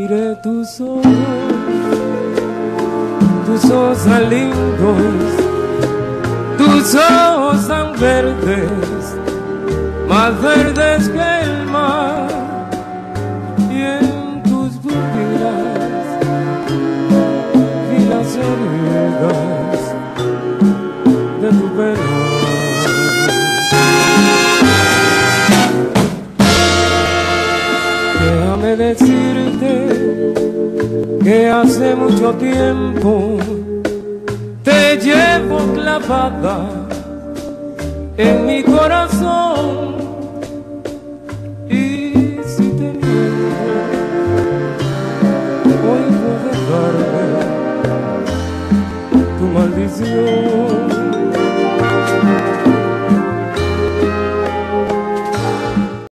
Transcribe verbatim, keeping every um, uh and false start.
miré tus ojos, tus ojos tan lindos, tus ojos tan verdes, más verdes que el mar, y en tus pupilas vi las heridas de tu pelo. Déjame decirte que hace mucho tiempo te llevo clavada en mi corazón.